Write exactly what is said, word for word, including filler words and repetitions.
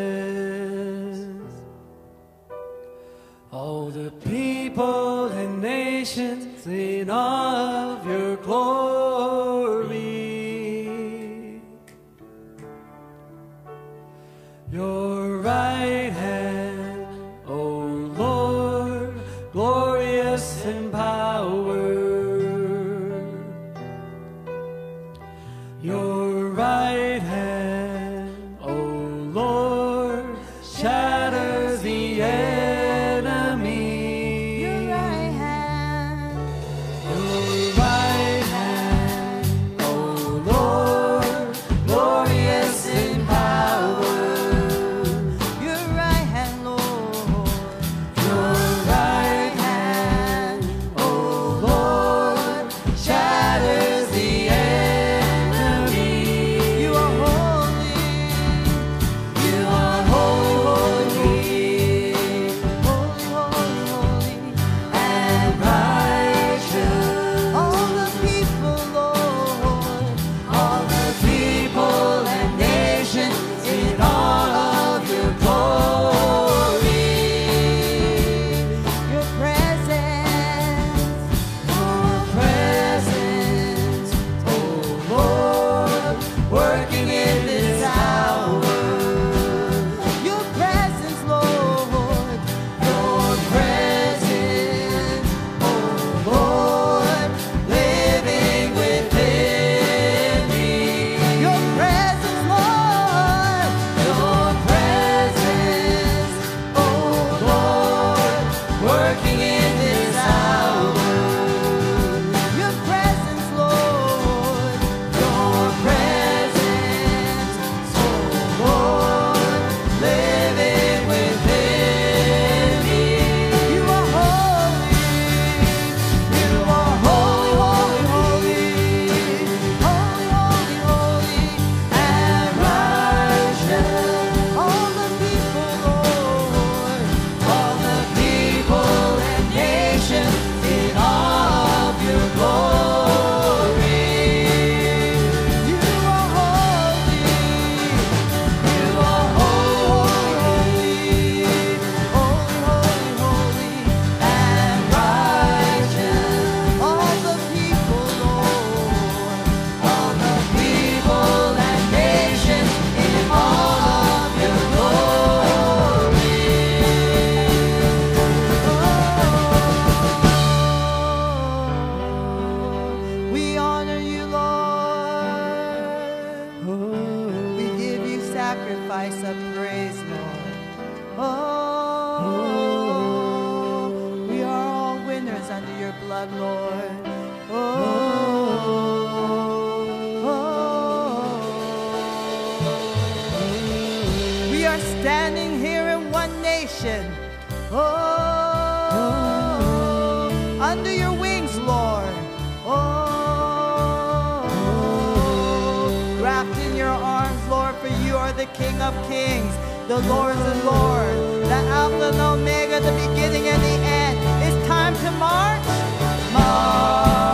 All the people and nations in awe of your glory. Your right hand, O Lord, glorious in power. Your right hand, O Lord, shatters the enemy. Your right hand, Your right hand, O Lord, glorious in power. your right hand, Lord. Your right hand, O Lord, shatters the enemy. You are holy, You are holy, holy, holy, holy. and righteous. All the people, Lord, All the people and nations in awe of your glory. your presence, Your presence, O Lord, working in this hour. your presence, Lord. Your presence, O Lord, living within me. Your presence, Lord. Your presence, O Lord, working in this hour. Your presence, Lord. Your presence, O Lord, living within me. You are holy. You are holy, holy, holy, Holy, holy, holy. and righteous. All the people, Lord. All the people and nations in awe of your glory. You are holy. You are holy, Holy, holy, holy. and righteous. All the people, Lord. All the people and nations in awe of your Oh, we honor you, Lord. We give you sacrifice of praise, Lord. Oh, we are all winners under your blood, Lord. Oh, oh. We are standing here in one nation. Oh, under your wings, Lord. Oh, wrapped in your arms, Lord, for you are the King of kings, the Lords of lords, the Alpha and Omega, the beginning and the end. It's time to march. March.